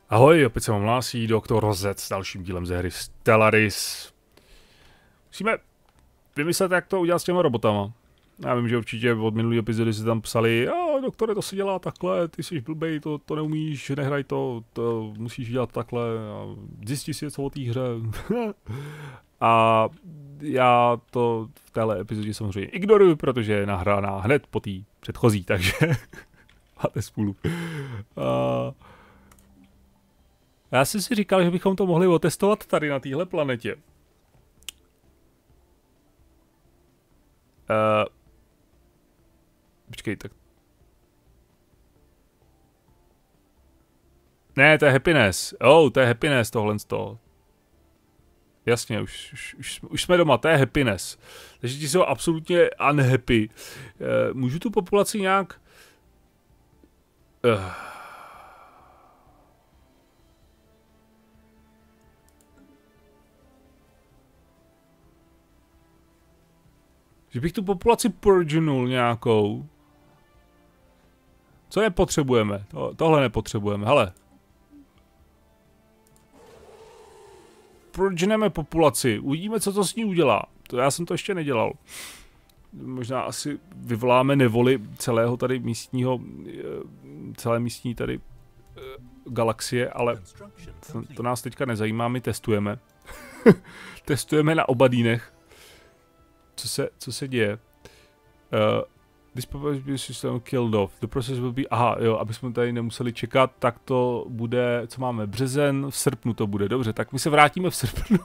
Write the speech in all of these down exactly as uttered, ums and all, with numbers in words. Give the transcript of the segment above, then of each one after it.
Ahoj, opět se vám hlásí doktor Rozec s dalším dílem ze hry Stellaris. Musíme vymyslet, jak to udělat s těma robotama. Já vím, že určitě od minulý epizody si tam psali, jo, doktore, to se dělá takhle, ty jsi blbej, to, to neumíš, nehraj to, to musíš dělat takhle, a zjistí si něco o té hře. A já to v téhle epizodě samozřejmě ignoruju, protože je nahrána hned po té předchozí, takže máte spolu. A já jsem si říkal, že bychom to mohli otestovat tady na téhle planetě. Uh, počkej, tak... Ne, to je happiness. Oh, to je happiness tohle z toho. Jasně, už, už, už, už jsme doma, to je happiness. Takže ti jsou absolutně unhappy. Uh, můžu tu populaci nějak... Uh. Že bych tu populaci purgenul nějakou. Co nepotřebujeme? To, tohle nepotřebujeme, hele. Purgeneme populaci, uvidíme, co to s ní udělá. To já jsem to ještě nedělal. Možná asi vyvoláme nevoli celého tady místního, celé místní tady galaxie, ale to, to nás teďka nezajímá, my testujeme. Testujeme na obadínech. Co se, co se děje? Uh, this proposed system killed off. The process will be... Aha, jo, aby jsme tady nemuseli čekat, tak to bude... Co máme? Březen, v srpnu to bude. Dobře, tak my se vrátíme v srpnu.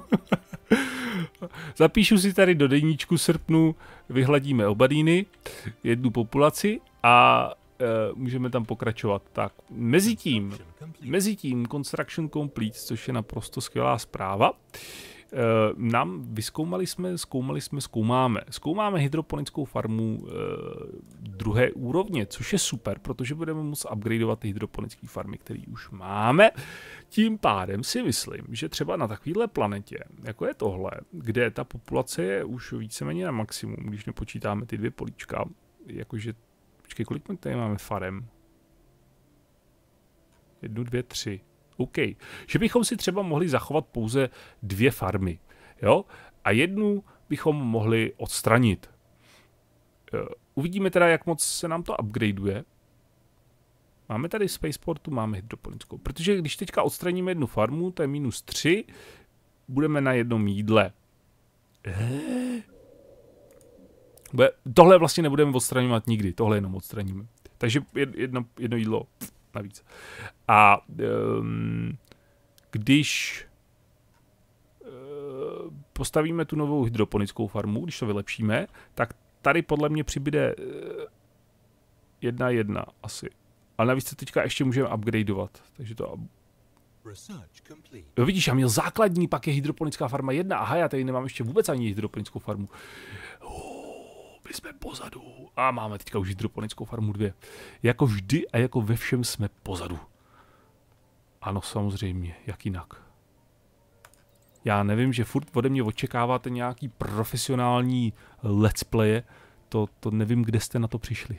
Zapíšu si tady do deníčku srpnu, vyhladíme obadíny, jednu populaci a uh, můžeme tam pokračovat. Tak, mezitím, mezitím construction complete, což je naprosto skvělá zpráva. Uh, nám vyskoumali jsme, zkoumali jsme, zkoumáme. Zkoumáme hydroponickou farmu uh, druhé úrovně, což je super, protože budeme muset upgradeovat ty hydroponické farmy, které už máme. Tím pádem si myslím, že třeba na takovéhle planetě, jako je tohle, kde ta populace je už víceméně na maximum, když nepočítáme ty dvě políčka, jakože, počkej, kolik tady máme farem? Jednu, dvě, tři. OK. Že bychom si třeba mohli zachovat pouze dvě farmy, jo? A jednu bychom mohli odstranit. Uvidíme teda, jak moc se nám to upgradeuje. Máme tady spaceportu, máme hydroponickou. Protože když teďka odstraníme jednu farmu, to je minus tři, budeme na jednom jídle. Tohle vlastně nebudeme odstraňovat nikdy, tohle jenom odstraníme. Takže jedno, jedno jídlo navíc. A um, když uh, postavíme tu novou hydroponickou farmu, když to vylepšíme, tak tady podle mě přibyde uh, jedna jedna asi. Ale navíc se teďka ještě můžeme upgradeovat. Takže to... Jo, vidíš, já měl základní, pak je hydroponická farma jedna. Aha, já tady nemám ještě vůbec ani hydroponickou farmu. Oh, my jsme pozadu. A máme teďka už hydroponickou farmu dvě. Jako vždy a jako ve všem jsme pozadu. Ano, samozřejmě, jak jinak. Já nevím, že furt ode mě očekáváte nějaký profesionální let's playe. To, to nevím, kde jste na to přišli.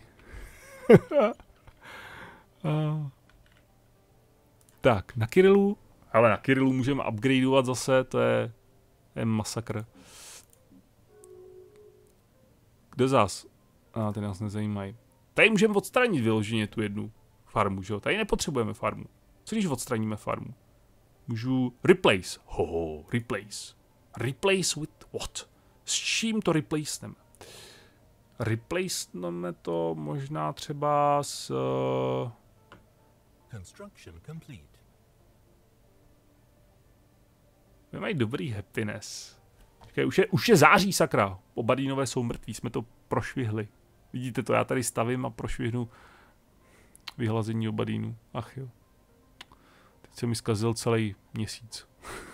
uh. Tak, na Kyrillu. Ale na Kyrillu můžeme upgradeovat zase, to je, to je masakr. Kde zas? A, ty nás nezajímají. Tady můžeme odstranit vyloženě tu jednu farmu, že jo? Tady nepotřebujeme farmu. Co když odstraníme farmu? Můžu replace. Hoho, replace. Replace with what? S čím to replaceneme? Replaceneme to možná třeba s... Uh... Construction complete. My mají dobrý happiness. Počkej, už je, už je září, sakra. Obadínové jsou mrtví, jsme to prošvihli. Vidíte to, já tady stavím a prošvihnu vyhlazení obadínu. Ach jo. Teď se mi zkazil celý měsíc.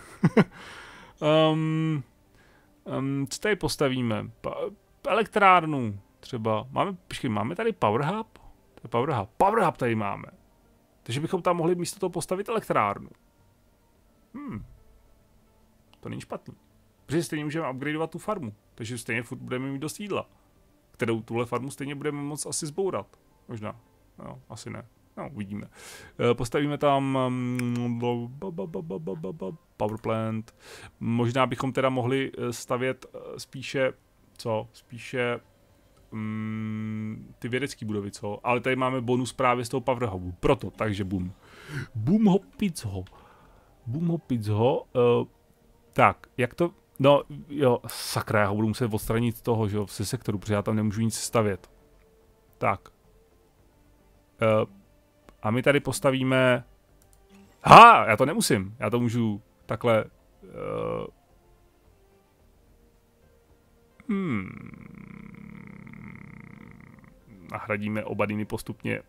um, um, co tady postavíme? Pa, elektrárnu třeba. Máme, počkej, máme tady power hub? To je power hub. Power hub tady máme. Takže bychom tam mohli místo toho postavit elektrárnu. Hmm. To není špatný. Protože stejně můžeme upgradeovat tu farmu. Takže stejně furt budeme mít dost jídla. Kterou tuhle farmu stejně budeme moct asi zbourat. Možná. No, asi ne. No, uvidíme. Postavíme tam power plant. Možná bychom teda mohli stavět spíše, co? Spíše um, ty vědecké budovy, co? Ale tady máme bonus právě z toho power hubu. Proto, takže boom. Boom ho pizho. Boom ho pizho. Uh, tak, jak to... No, jo, sakra, já ho budu muset odstranit z toho, že jo, ze sektoru, protože já tam nemůžu nic stavět. Tak. Uh, A my tady postavíme... Ha, já to nemusím. Já to můžu takhle... Uh... Hmm. Nahradíme obadiny postupně.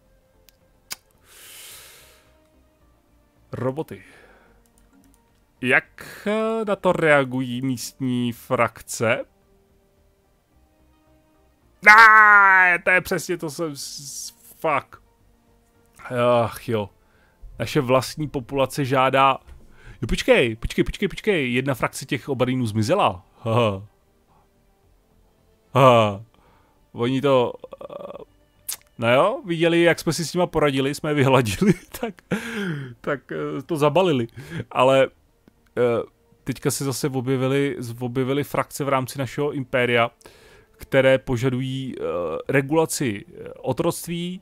Roboty. Jak na to reagují místní frakce? Ah, to je přesně to, jsem... Fuck. Ach jo. Naše vlastní populace žádá... Jo, počkej, počkej, počkej, počkej. Jedna frakce těch obadínů zmizela. Haha. Haha. Oni to... No jo, viděli, jak jsme si s nima poradili, jsme je vyhladili, tak, tak to zabalili. Ale teďka se zase objevily, objevily frakce v rámci našeho impéria, které požadují regulaci otroctví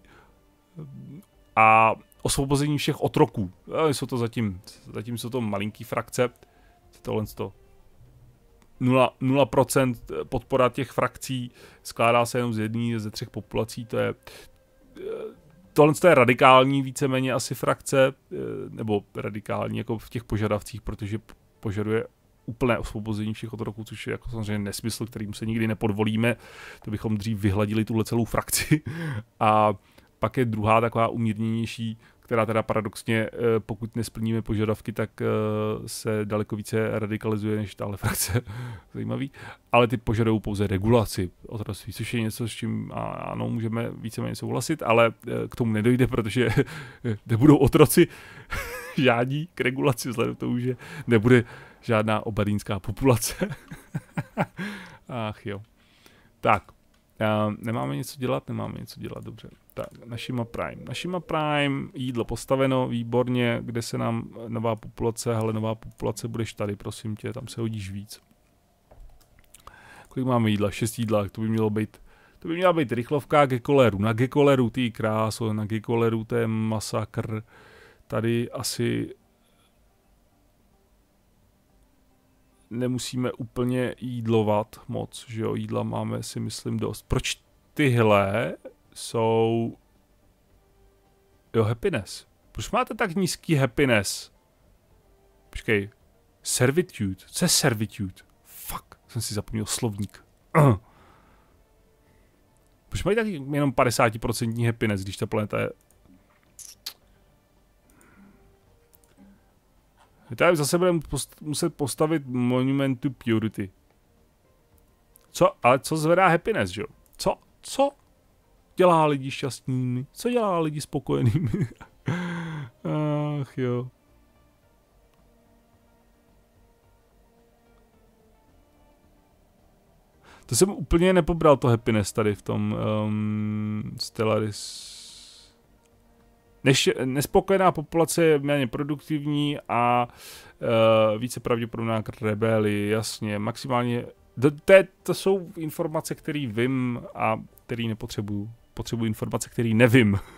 a osvobození všech otroků. Jsou to zatím, zatím jsou to malinký frakce. Tohle to nula procent podpora těch frakcí skládá se jenom z jedné ze třech populací. To je tohle je radikální víceméně asi frakce, nebo radikální jako v těch požadavcích, protože požaduje úplné osvobození všech otroků, což je jako samozřejmě nesmysl, kterým se nikdy nepodvolíme. To bychom dřív vyhladili tuhle celou frakci. A pak je druhá taková umírněnější, která teda paradoxně, pokud nesplníme požadavky, tak se daleko více radikalizuje než tahle frakce. Zajímavý. Ale ty požadují pouze regulaci otroctví, což je něco, s čím ano, můžeme víceméně souhlasit, ale k tomu nedojde, protože nebudou otroci žádní k regulaci, vzhledem k tomu, že nebude žádná obadínská populace. Ach jo. Tak. Uh, nemáme něco dělat, nemáme něco dělat, dobře. Tak, Nashima Prime. Nashima Prime, jídlo postaveno, výborně, kde se nám nová populace, hele, nová populace, budeš tady, prosím tě, tam se hodíš víc. Kolik máme jídla? Šest jídla, to by mělo být, to by měla být rychlovka Gekoleru. Na Gekoleru, ty kráso, na Gekoleru, to je masakr. Tady asi nemusíme úplně jídlovat moc, že jo, jídla máme si myslím dost. Proč tyhle jsou... Jo, happiness. Proč máte tak nízký happiness? Počkej. Servitude. Co je servitude? Fuck, jsem si zapomněl slovník. Uh. Proč mají tak jenom padesát procent happiness, když ta planeta je... Tady zase budeme post muset postavit Monument to Purity. Co? Ale co zvedá happiness, že jo? Co? Co dělá lidi šťastnými? Co dělá lidi spokojenými? Ach jo. To jsem úplně nepobral, to happiness tady v tom um, Stellaris. Než, nespokojená populace je méně produktivní a uh, více pravděpodobná k rebeli, jasně, maximálně, to, to, to jsou informace, které vím a které nepotřebuju. Potřebuji informace, které nevím. uh,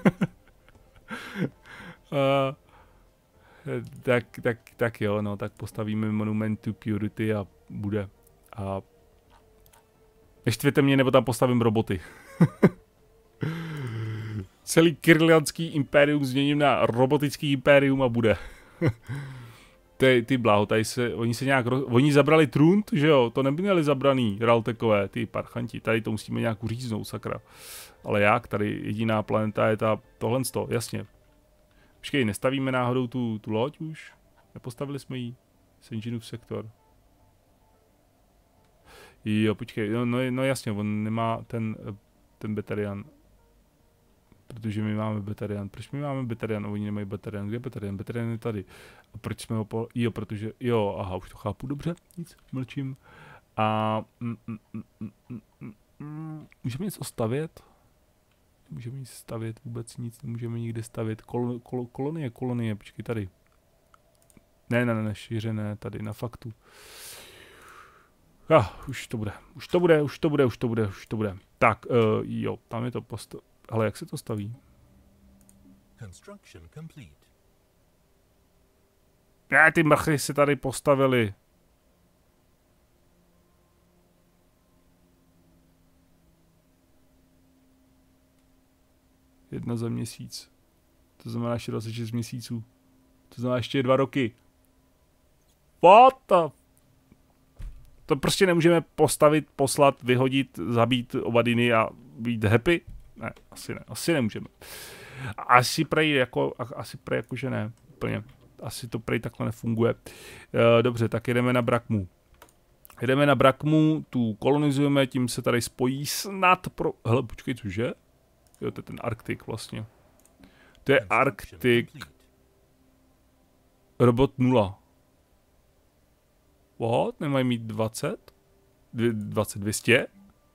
tak, tak, tak jo, no, tak postavíme Monument to Purity a bude. A neštvěte mě, nebo tam postavím roboty. Celý kyrilianský impérium změním na robotický impérium a bude. ty, ty bláho, tady se, oni se nějak, roz, oni zabrali Trunt, že jo, to nebyli zabraný Raltekové, ty parchanti, tady to musíme nějak uříznout, sakra. Ale jak, tady jediná planeta je ta, tohle sto, jasně. Počkej, nestavíme náhodou tu, tu loď už? Nepostavili jsme ji? Senžinův sektor. Jo, počkej, no, no, no jasně, on nemá ten, ten Batarian. Protože my máme Batarian. Proč my máme Batarian? Oni nemají Batarian. Kde je Batarian? Batarian je tady. A proč jsme ho po... Jo, protože... Jo, aha, už to chápu dobře. Nic, mlčím. A... Mm, mm, mm, mm, mm, můžeme něco stavět? Nemůžeme nic stavět, vůbec nic, nemůžeme nikde stavět. Kol, kol, kolonie, kolonie, počkej tady. Ne, ne, ne, šířené, tady na faktu. Ah, už to bude, už to bude, už to bude, už to bude, už to bude. Tak, uh, jo, tam je to postav... Ale jak se to staví? Construction complete. Ne, ty mrchy se tady postavili. Jedna za měsíc. To znamená ještě dvacet šest měsíců. To znamená ještě dva roky. What the... To prostě nemůžeme postavit, poslat, vyhodit, zabít Obadiny a být happy? Ne, asi ne, asi nemůžeme. Asi prej jako, asi prej jako, že ne, úplně. Asi to prej takhle nefunguje. E, dobře, tak jedeme na Brakmu. Jedeme na Brakmu, tu kolonizujeme, tím se tady spojí snad pro... Hele, počkej, cože? Jo, to je ten Arktik vlastně. To je Arktik. Robot nula. What? Nemají mít dvacet? dvacet, dvě stě?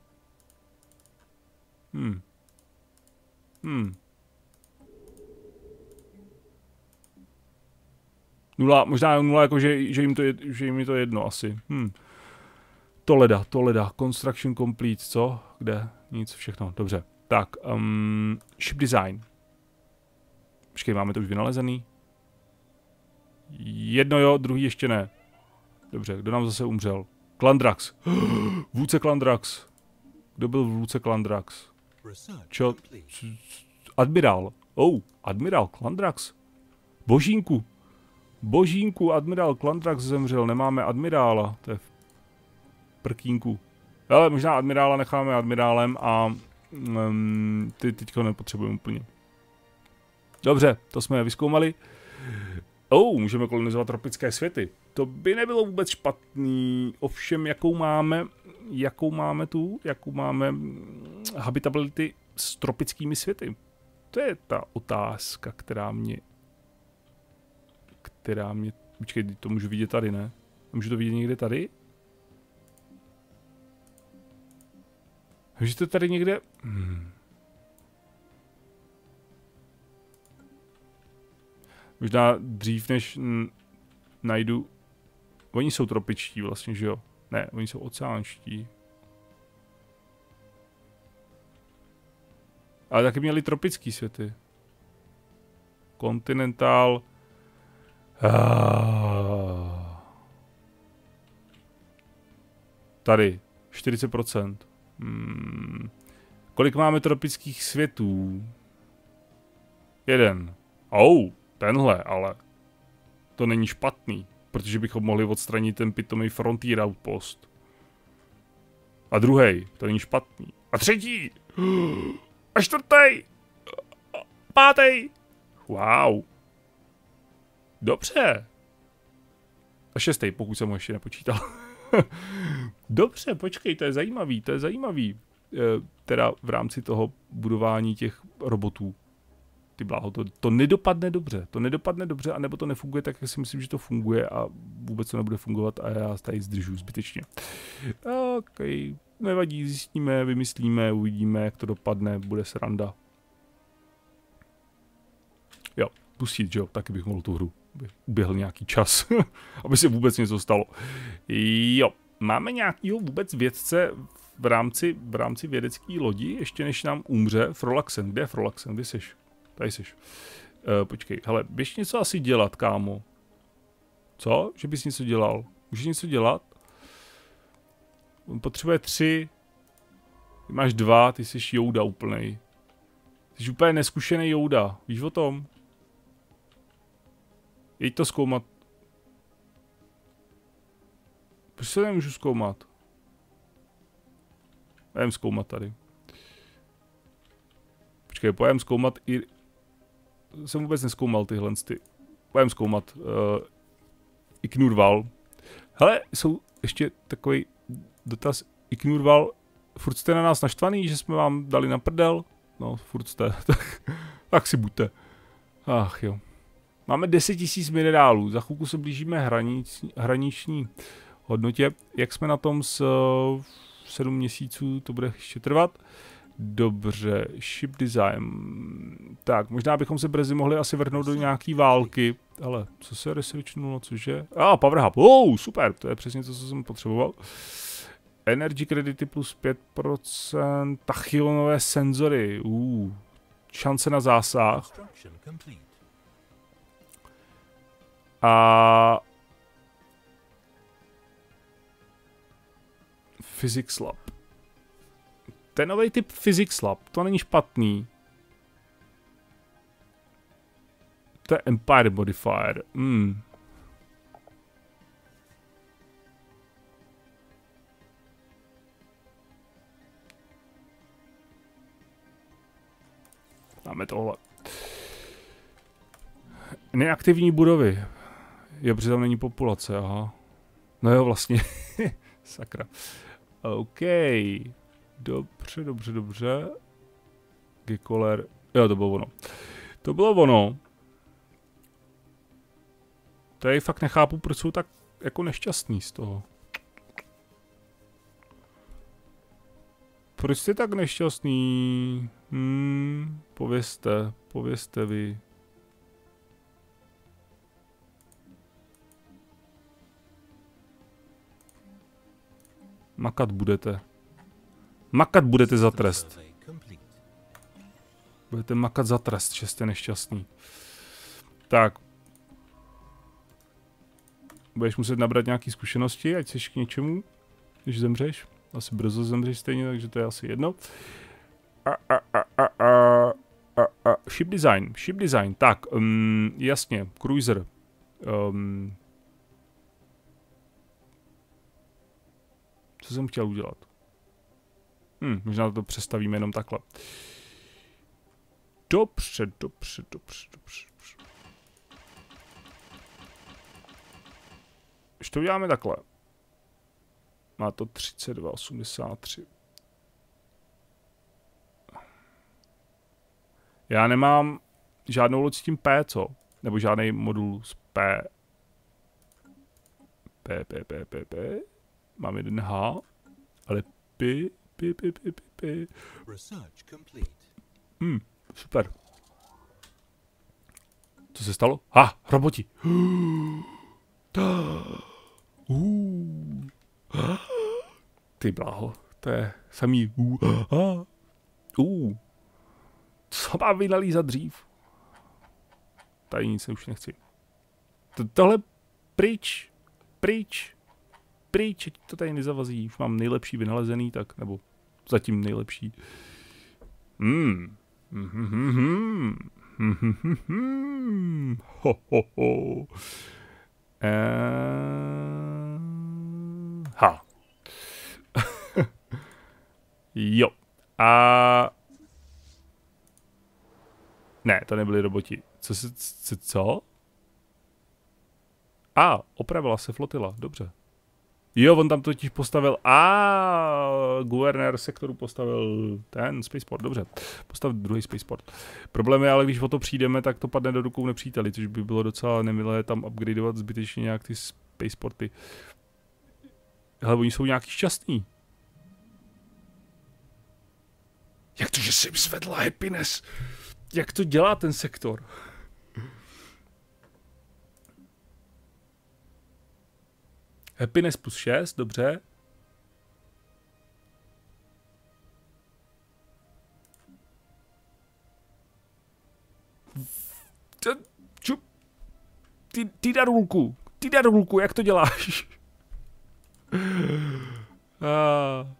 Hmm. Hmm. Nula, možná nula jako, že, že, jim to je, že jim je to jedno asi. Hmm. Toleda, Toleda, construction complete, co? Kde? Nic, všechno, dobře. Tak, um, ship design. Počkej, máme to už vynalezený? Jedno jo, druhý ještě ne. Dobře, kdo nám zase umřel? Klandrax. Vůdce Klandrax. Kdo byl vůdce Klandrax? Čo? Admirál. Oh, admirál Klandrax. Božínku. Božínku, admirál Klandrax zemřel. Nemáme admirála. To je v prkínku. Ale možná admirála necháme admirálem a um, ty teďko nepotřebujeme úplně. Dobře, to jsme vyzkoumali. Oh, můžeme kolonizovat tropické světy. To by nebylo vůbec špatný. Ovšem, jakou máme, jakou máme tu, jakou máme habitability s tropickými světy. To je ta otázka, která mě, která mě, počkej, to můžu vidět tady, ne? Můžu to vidět někde tady? Můžu to tady někde? Hmm. Možná dřív, než najdu... Oni jsou tropičtí vlastně, že jo? Ne, oni jsou oceánští. Ale taky měli tropický světy. Kontinentál. Ah. Tady. čtyřicet procent. Hmm. Kolik máme tropických světů? Jeden. Oh. Tenhle, ale to není špatný, protože bychom mohli odstranit ten pitomý Frontier Outpost. A druhý, to není špatný. A třetí! A čtvrtý! Pátý! Wow. Dobře. A šestý, pokud jsem ho ještě nepočítal. Dobře, počkej, to je zajímavý, to je zajímavý. E, teda v rámci toho budování těch robotů. Ty bláho, to, to nedopadne dobře, to nedopadne dobře, anebo to nefunguje tak, jak si myslím, že to funguje a vůbec to nebude fungovat a já tady zdržu zbytečně. OK, nevadí, zjistíme, vymyslíme, uvidíme, jak to dopadne, bude sranda. Jo, pustit, že jo, taky bych mohl tu hru, aby uběhl nějaký čas, aby se vůbec něco stalo. Jo, máme nějakýho vůbec vědce v rámci, v rámci vědecké lodi, ještě než nám umře Frolaxen. Kde je Frolaxen, kde seš? Tady jsi. Uh, počkej, hele, běž něco asi dělat, kámo. Co? Že bys něco dělal? Můžeš něco dělat? On potřebuje tři. Ty máš dva, ty jsi Jouda úplnej. Ty jsi úplně neskušený Jouda. Víš o tom? Jeď to zkoumat. Proč se nemůžu zkoumat? Pojem zkoumat tady. Počkej, pojem zkoumat i... Jsem vůbec neskoumal tyhle ty. Pojem zkoumat. Uh, Iknurval. Hele, jsou ještě takový dotaz. Iknurval, furt jste na nás naštvaný, že jsme vám dali na prdel? No, furt jste. tak, tak si buďte. Ach jo. Máme deset tisíc minerálů. Za chvilku se blížíme hranic, hraniční hodnotě. Jak jsme na tom s uh, sedm měsíců, to bude ještě trvat. Dobře, ship design. Tak, možná bychom se brzy mohli asi vrhnout do nějaký války. Ale co se researchnulo, cože? A, ah, power hub. Oh, super, to je přesně to, co jsem potřeboval. Energy kredity plus pět procent. Tachionové senzory. Uh, šance na zásah. A Physics Lab. Ten nový typ Physics Lab, to není špatný. To je Empire Modifier. Hmm. Máme tohle. Neaktivní budovy. Jo, protože tam není populace, aha. No jo, vlastně. Sakra. OK. Dobře, dobře, dobře. Gikoler. Jo, to bylo ono. To bylo ono. Tady fakt nechápu, proč jsou tak jako nešťastný z toho. Proč jste tak nešťastný? Hmm, povězte, povězte vy. Makat budete. Makat budete za trest. Budete makat za trest, že jste nešťastný. Tak. Budeš muset nabrat nějaké zkušenosti, ať jsi k něčemu, když zemřeš. Asi brzo zemřeš stejně, takže to je asi jedno. A, a, a, a, a, a, a. Ship design, ship design, tak, um, jasně, cruiser. Um, co jsem chtěl udělat? Hm, možná to přestavíme jenom takhle. Dobře, dobře, dobře, dobře, dobře. Když to uděláme takhle. Má to třicet dva osmdesát tři. Já nemám žádnou loď s tím P, co? Nebo žádný modul s P. P, P, P, P, P. Mám jeden H, ale P, P, P, P, P, P. Hmm, super. Co se stalo? Ha, roboti. Uh. Ty bláho, to je samý uh. Uh. Uh. Co mám vynalízat dřív? Tady nic už nechci. To, tohle pryč, pryč, pryč, ať to tady nezavazí. Už mám nejlepší vynalezený, tak, nebo zatím nejlepší. Hmm. Hmm. Hmm. Ho, ho, ho. Uh, ha. Jo. A... Ne, to nebyli roboti. Co se... Co? co? A, opravila se flotila, dobře. Jo, on tam totiž postavil... A guvernér sektoru postavil ten Spaceport, dobře. Postavil druhý Spaceport. Problém je ale, když o to přijdeme, tak to padne do rukou nepříteli, což by bylo docela nemilé tam upgradeovat zbytečně nějak ty Spaceporty. Hele, oni jsou nějaký šťastný. Jak to, že jsi jim zvedla happiness? Jak to dělá ten sektor? Happiness plus šest, dobře. Ty, ty darulku, ty darulku, jak to děláš? ah.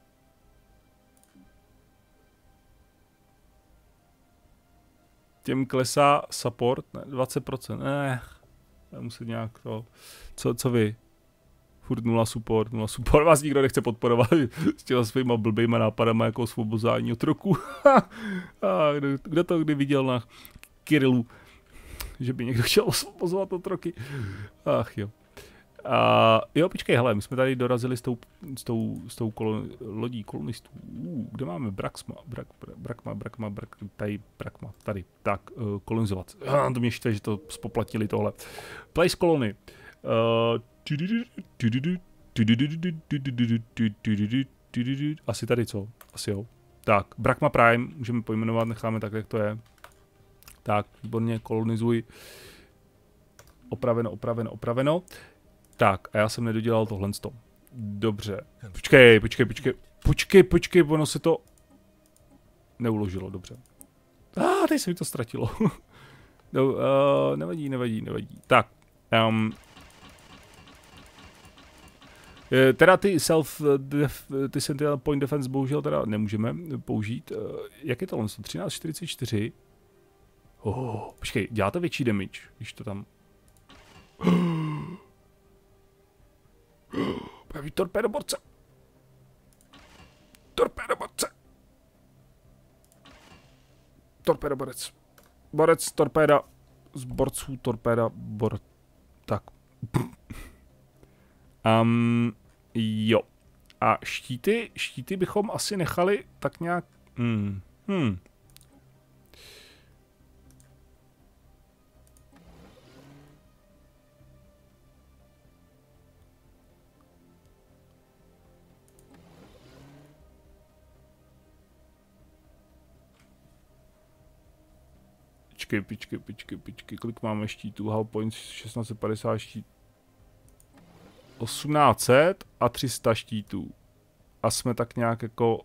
Těm klesá support, ne, dvacet procent, ne, musím nějak to, co, co vy? Furt nula support, nula support, vás nikdo nechce podporovat s těma svýma blbýma nápadama jako osvobozání otroků. A kdo, kdo to kdy viděl na Kirillu, že by někdo chtěl osvobozovat otroky? Ach jo. A jo, počkej, hele, my jsme tady dorazili s tou, s tou, s tou kolon, lodí kolonistů. Uh, kde máme Braxma, Brak, Brakma, Brakma, Brak, tady, Brakma, tady. Tak, uh, kolonizovat. Ah, to mě štve, že to spoplatili tohle. Place kolony. Uh, asi tady co? Asi jo. Tak, Brakma Prime můžeme pojmenovat, necháme tak, jak to je. Tak, výborně, kolonizuj. Opraveno, opraveno, opraveno. Tak, a já jsem nedodělal tohle. Dobře. Počkej, počkej, počkej. Počkej, počkej, ono se to neuložilo, dobře. A ah, teď se mi to ztratilo. No, uh, nevadí, nevadí, nevadí. Tak. Um, teda ty self, def, ty Sentinel Point Defense bohužel teda nemůžeme použít. Uh, jak je to? třináct čtyřicet čtyři. Oh, počkej, dělá to větší damage, když to tam... Pravý torpédoborce. Torpédoborce. Torpédoborec. Borec, torpéda. Z borců, torpéda, bor... Tak. Um, jo. A štíty, štíty bychom asi nechali tak nějak... Hmm. Hmm. Pičky, pičky, pičky, pičky, kolik máme štítů? Hull points šestnáct set padesát štít. osmnáct set a tři sta štítů. A jsme tak nějak jako...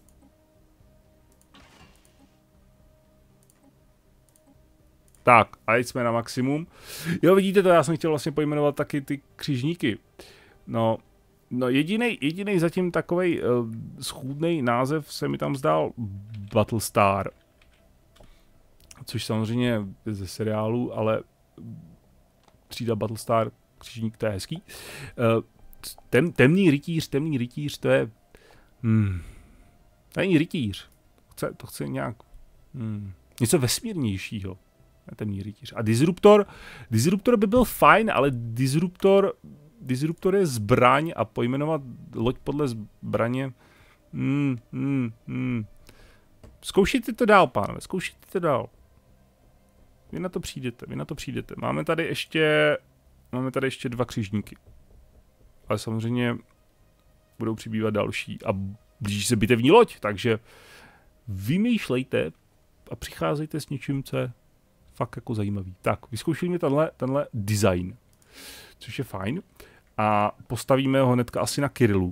Tak, a teď jsme na maximum. Jo, vidíte to, já jsem chtěl vlastně pojmenovat taky ty křižníky. No, no jedinej, jedinej zatím takovej uh, schůdnej název se mi tam zdál Battlestar. Což samozřejmě ze seriálu, ale třída Battlestar, křižník, to je hezký. Uh, tem, temný rytíř, temný rytíř, to je... Hmm, to není rytíř. Chce, to chce nějak... Hmm, něco vesmírnějšího. Temný rytíř. A Disruptor, Disruptor by byl fajn, ale Disruptor, Disruptor je zbraň a pojmenovat loď podle zbraně... Hmm, hmm, hmm. Zkoušejte to dál, pánové, zkoušejte to dál. Vy na to přijdete, vy na to přijdete. Máme tady ještě, máme tady ještě dva křižníky. Ale samozřejmě budou přibývat další a blíží se bitevní loď, takže vymýšlejte a přicházejte s něčím, co je fakt jako zajímavý. Tak, vyzkoušíme tenhle, tenhle design, což je fajn. A postavíme ho hnedka asi na Kyrillu.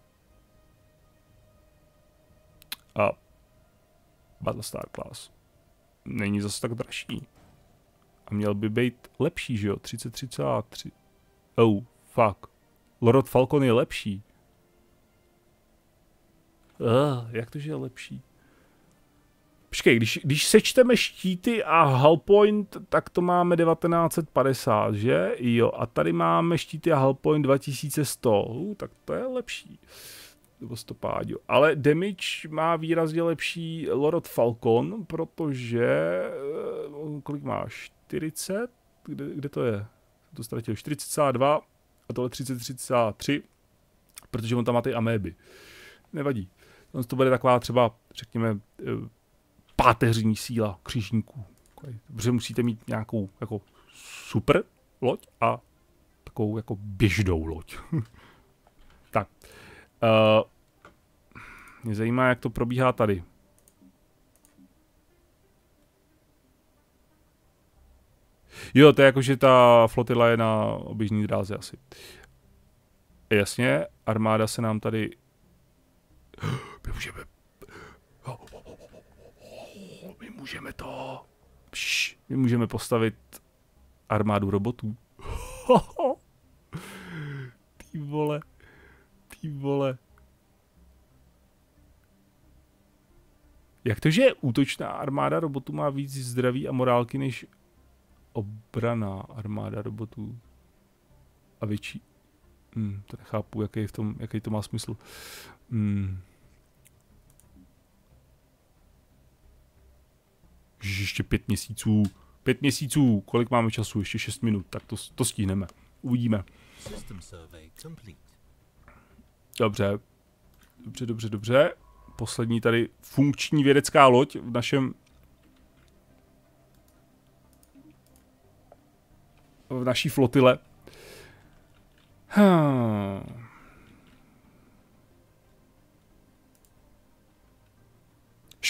A Battlestar Class není zase tak dražší. A měl by být lepší, že jo? třicet tři celá tři. Oh, fuck. Lord Falcon je lepší. Uh, jak to, že je lepší? Počkej, když, když sečteme štíty a hull point, tak to máme devatenáct set padesát, že? Jo, a tady máme štíty a hull point dva tisíce sto. Uh, tak to je lepší. Nebo stopáďo. Ale damage má výrazně lepší Lord Falcon, protože... Kolik máš? čtyřicet? Kde, kde to je? To ztratil čtyřicet celá dva a tohle třicet tři celá tři, protože on tam má ty améby. Nevadí. To bude taková třeba, řekněme, páteřní síla křižníků. Protože musíte mít nějakou jako super loď a takovou jako běžnou loď. Tak. Uh, mě zajímá, jak to probíhá tady. Jo, to je jako, že ta flotila je na oběžný dráze asi. Jasně, armáda se nám tady... My můžeme... My můžeme to... Pš, my můžeme postavit armádu robotů. Ty vole. Ty vole. Jak to, že útočná armáda robotů má víc zdraví a morálky než obraná armáda robotů? A větší. Hmm, to nechápu, jaký, v tom, jaký to má smysl. Hmm. Ještě pět měsíců. Pět měsíců. Kolik máme času? Ještě šest minut. Tak to, to stihneme. Uvidíme. Dobře. Dobře, dobře, dobře. Poslední tady funkční vědecká loď v našem... v naší flotile.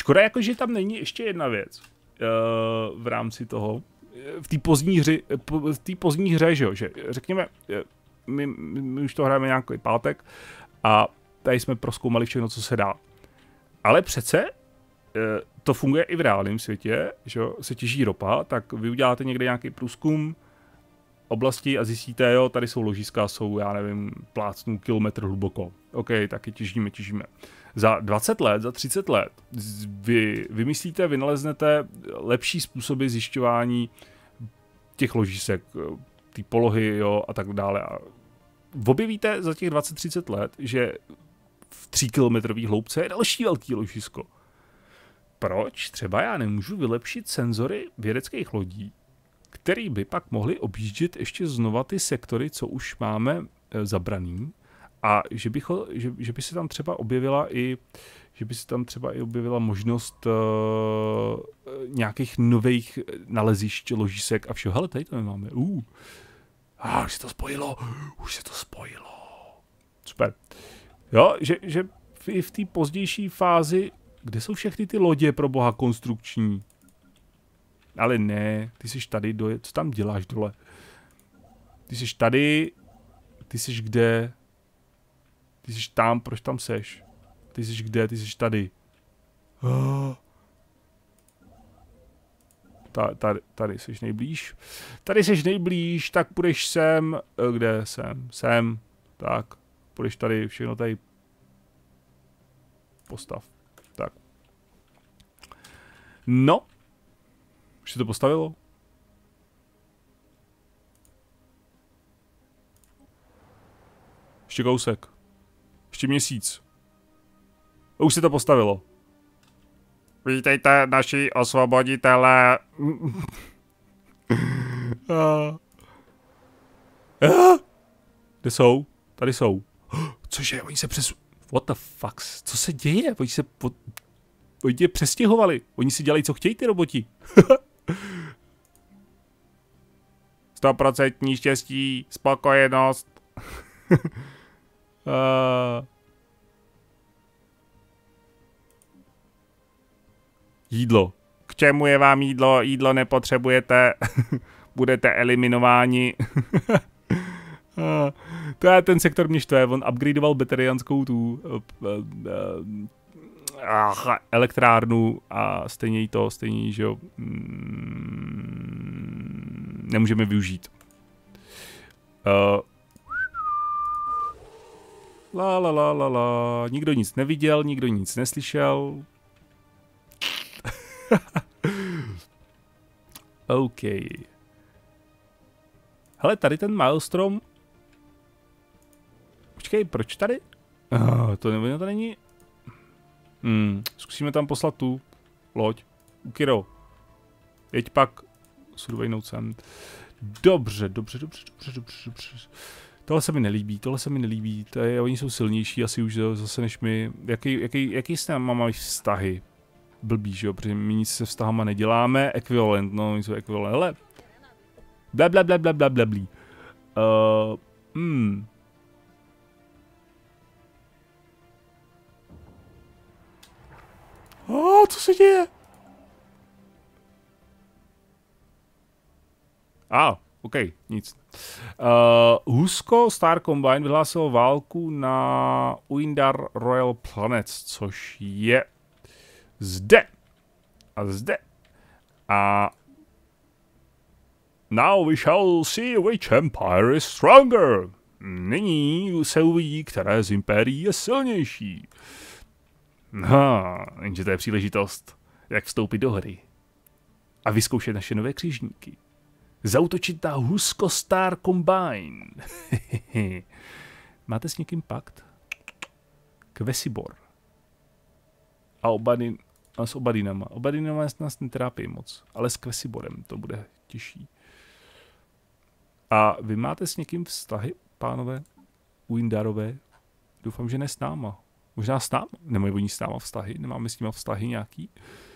Škoda jako, že tam není ještě jedna věc uh, v rámci toho, v té pozdní, hři, v té pozdní hře, že jo, že řekněme, my, my už to hrajeme nějaký pátek a tady jsme prozkoumali všechno, co se dá. Ale přece to funguje i v reálném světě, že jo, se těží ropa, tak vy uděláte někde nějaký průzkum oblasti a zjistíte, jo, tady jsou ložiska, jsou, já nevím, plácnu kilometr hluboko. OK, taky těžíme, těžíme. Za dvacet let, za třicet let vy vymyslíte, vynaleznete lepší způsoby zjišťování těch ložisek, té polohy, jo, a tak dále. A objevíte za těch dvacet třicet let, že v tříkilometrový hloubce je další velký ložisko. Proč třeba já nemůžu vylepšit senzory vědeckých lodí, který by pak mohli objíždět ještě znova ty sektory, co už máme e, zabraný, a že, bych, že, že by se tam třeba objevila i že by se tam třeba i objevila možnost uh, nějakých nových nalezišť, ložisek a všeho. Hele, tady to nemáme. Uh. Ah, už se to spojilo. Už se to spojilo. Super. Jo, že, že i v té pozdější fázi, kde jsou všechny ty lodě pro boha konstrukční? Ale ne, ty jsi tady, doje, co tam děláš dole? Ty jsi tady, ty jsi kde? Ty jsi tam, proč tam seš? Ty jsi kde? Ty jsi tady. Oh. Ta, tady, tady jsi nejblíž. Tady jsi nejblíž, tak půjdeš sem. Kde jsem? Sem. Tak. Půjdeš tady, všechno tady postav. Tak. No. Už se to postavilo? Ještě kousek. Ještě měsíc. Už se to postavilo. Vítejte, naši osvoboditelé. Kde jsou? Tady jsou. Cože, oni se přes... What the fuck? Co se děje? Oni se... Po... Oni je přestěhovali. Oni si dělají, co chtějí, ty roboti. Stoprocentní štěstí, spokojenost. uh... Jídlo. K čemu je vám jídlo? Jídlo nepotřebujete. Budete eliminováni. To je ten sektor mě štve. On upgradeoval veteriánskou tu uh, uh, elektrárnu a stejně jí to, stejně jí, že jo, mm, nemůžeme využít. Uh, la la la la la. Nikdo nic neviděl, nikdo nic neslyšel. OK. Hele, tady ten Maelstrom. Počkej, proč tady? Oh, to nevím, to není. Hmm, zkusíme tam poslat tu loď. Ukiro. Jeď pak survejnout sem. Dobře, dobře, dobře, dobře, dobře, dobře. Tohle se mi nelíbí, tohle se mi nelíbí. To je, oni jsou silnější asi už zase než my. Jaký, jaký, jaký s náma mají vztahy? Blbý, že jo, protože my nic se vztahama neděláme. Ekvivalent, no, oni jsou ekvivalent. Hele. Bla bla bla bla bla bla blí. Uh, hmm. Oh, co se děje? A, ah, OK, nic. Uh, Husko Star Combine vyhlásilo válku na Uindar Royal Planets, což je zde a zde. A now we shall see which empire is stronger. Nyní se uvidí, které z impérií je silnější. No, jenže to je příležitost, jak vstoupit do hry a vyzkoušet naše nové křižníky. Zaútočit na Husko Star Combine. Máte s někým pakt? Kvesibor. A Obadin, a s Obadinama. Obadinama nás netrápí moc, ale s Kvesiborem to bude těžší. A vy máte s někým vztahy, pánové? Uindarové? Doufám, že ne s náma. Možná s náma? Nemají oni s náma vztahy? Nemáme s nima vztahy nějaký?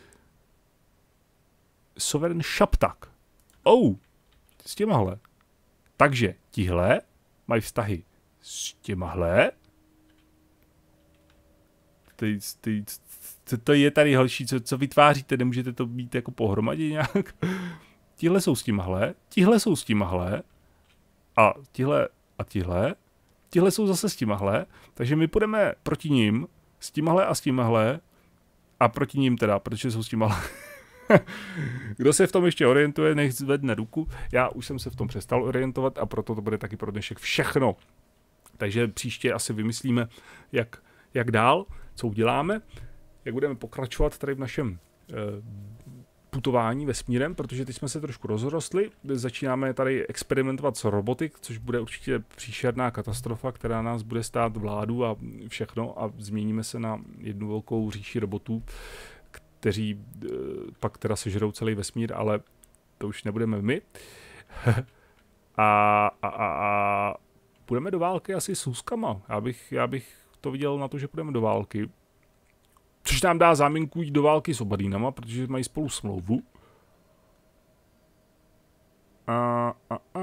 Sovereign Shaptak. Oh! S těmahle. Takže tihle mají vztahy s těmahle. Ty, ty, Co to je tady další, co, co vytváříte, nemůžete to být jako pohromadě nějak. Tihle jsou s tímhle, tihle jsou s tímhle a tihle a tihle, tihle jsou zase s tímhle, takže my půjdeme proti ním s tímhle a s tímhle a proti ním teda, protože jsou s tímhle. Kdo se v tom ještě orientuje, nech zvedne ruku. Já už jsem se v tom přestal orientovat a proto to bude taky pro dnešek všechno. Takže příště asi vymyslíme, jak, jak dál, co uděláme, jak budeme pokračovat tady v našem eh, putování vesmírem, protože teď jsme se trošku rozrostli. Začínáme tady experimentovat s roboty, což bude určitě příšerná katastrofa, která nás bude stát vládu a všechno a změníme se na jednu velkou říši robotů, kteří eh, pak teda sežerou celý vesmír, ale to už nebudeme my. a, a, a, a půjdeme do války asi s úzkama. Já bych, já bych to viděl na to, že půjdeme do války. Což nám dá záminku jít do války s Obadínama, protože mají spolu smlouvu. A, a, a.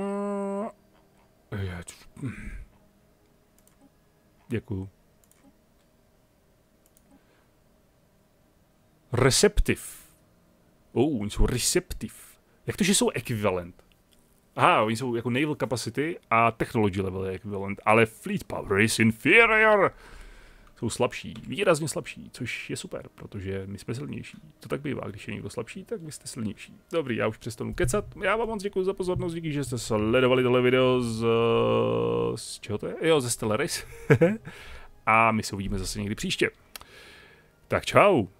Děkuju. Receptiv. Oh, oni jsou receptiv. Jak to, že jsou ekvivalent? Aha, oni jsou jako naval capacity a technology level je ekvivalent, ale fleet power is inferior. Jsou slabší, výrazně slabší, což je super, protože my jsme silnější. To tak bývá, když je někdo slabší, tak vy jste silnější. Dobrý, já už přestanu kecat. Já vám moc děkuji za pozornost, díky, že jste sledovali tohle video z... z čeho to je? Jo, ze Stellaris. A my se uvidíme zase někdy příště. Tak čau.